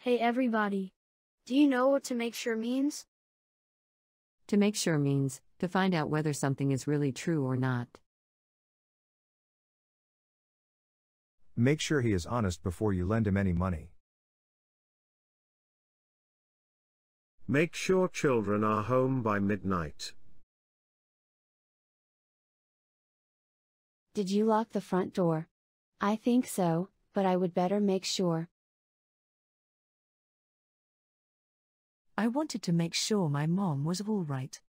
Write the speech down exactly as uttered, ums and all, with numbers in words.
Hey everybody. Do you know what to make sure means? To make sure means to find out whether something is really true or not. Make sure he is honest before you lend him any money. Make sure children are home by midnight. Did you lock the front door? I think so, but I would better make sure. I wanted to make sure my mom was all right.